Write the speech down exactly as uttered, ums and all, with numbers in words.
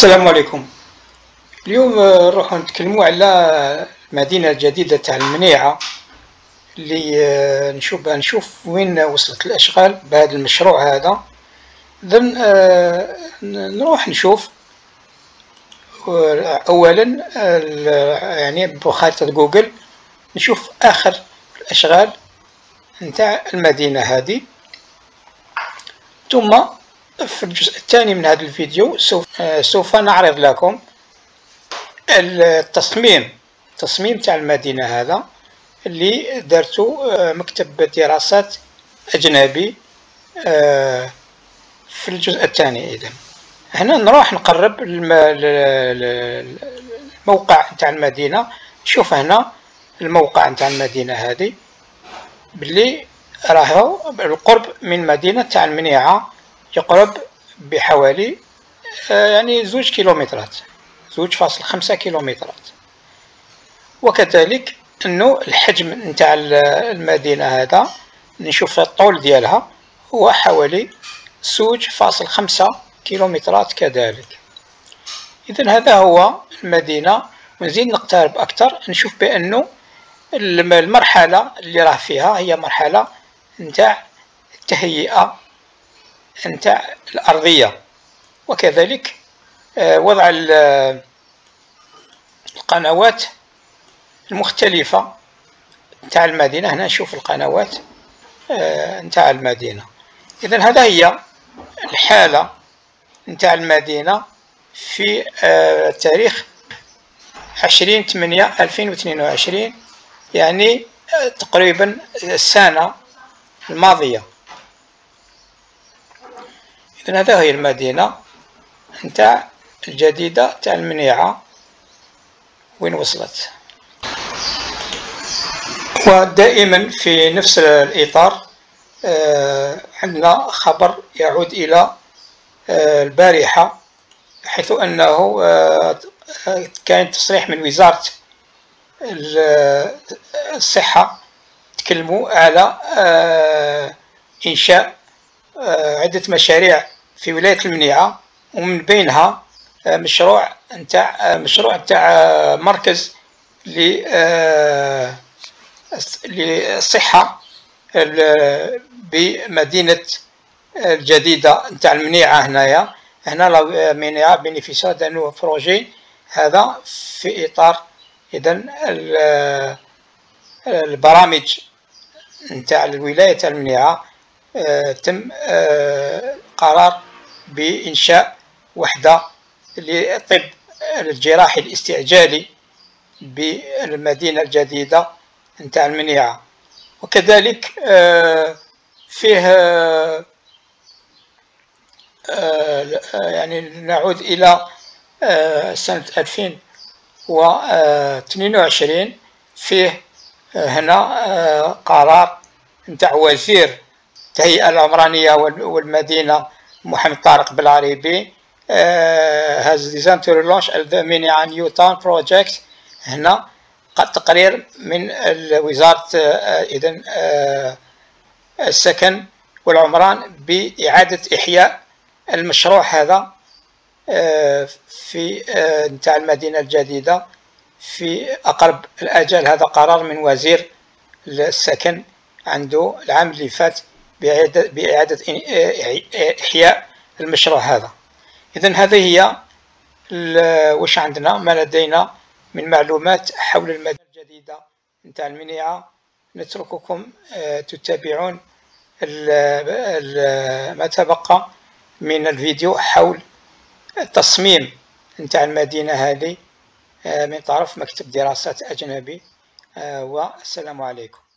السلام عليكم. اليوم نروح نتكلموا على المدينة الجديدة تاع المنيعة اللي نشوف نشوف وين وصلت الأشغال بهذا المشروع هذا. إذن نروح نشوف أولا يعني بخارطة جوجل نشوف آخر الأشغال نتاع المدينة هذه، ثم في الجزء الثاني من هذا الفيديو سوف سوف نعرض لكم التصميم تصميم تاع المدينة هذا اللي دارته مكتب دراسات أجنبي في الجزء الثاني. إذن هنا نروح نقرب الموقع تاع المدينة. شوف هنا الموقع تاع المدينة هذه باللي راهو بالقرب من مدينة تاع المنيعة، يقرب بحوالي يعني زوج كيلومترات زوج فاصل خمسة كيلومترات. وكذلك انه الحجم نتاع المدينة هذا نشوف الطول ديالها هو حوالي زوج فاصل خمسة كيلومترات كذلك. اذا هذا هو المدينة. ونزيد نقترب اكثر نشوف بانه المرحلة اللي راه فيها هي مرحلة نتاع التهيئة نتاع الأرضية، وكذلك وضع القنوات المختلفة نتاع المدينة. هنا نشوف القنوات نتاع المدينة. إذن هذا هي الحالة نتاع المدينة في تاريخ عشرين ثمانية ألفين واثنين وعشرين، يعني تقريبا السنة الماضية. إذن هذا هي المدينة نتاع الجديدة تاع المنيعة وين وصلت. ودائما في نفس الإطار عندنا خبر يعود إلى البارحة، حيث أنه كان تصريح من وزارة الصحة تكلموا على إنشاء عدة مشاريع في ولاية المنيعة، ومن بينها مشروع نتاع مشروع نتاع مركز للصحة بمدينة الجديدة نتاع المنيعة. هنايا هنا لا منيعة بينيفيسيار دان نوفو بروجي، هذا في إطار إذن البرامج نتاع الولاية تاع المنيعة. تم قرار بإنشاء وحدة للطب الجراحي الاستعجالي بالمدينة الجديدة نتاع المنيعة. وكذلك فيه يعني نعود إلى سنة ألفين واثنين وعشرين، فيه هنا قرار نتاع وزير التهيئة العمرانية والمدينة محمد طارق بالعريبي has designed to relaunch the Minea New Town project. هنا تقرير من وزارة إذن السكن والعمران بإعادة إحياء المشروع هذا في نتاع المدينة الجديدة في أقرب الآجال. هذا قرار من وزير السكن عنده العام اللي فات بإعادة, بإعادة إحياء المشروع هذا. إذن هذه هي وش عندنا ما لدينا من معلومات حول المدينة الجديدة نتاع المنيعة. نترككم تتابعون ما تبقى من الفيديو حول التصميم نتاع المدينة هذه من طرف مكتب دراسات أجنبي. والسلام عليكم.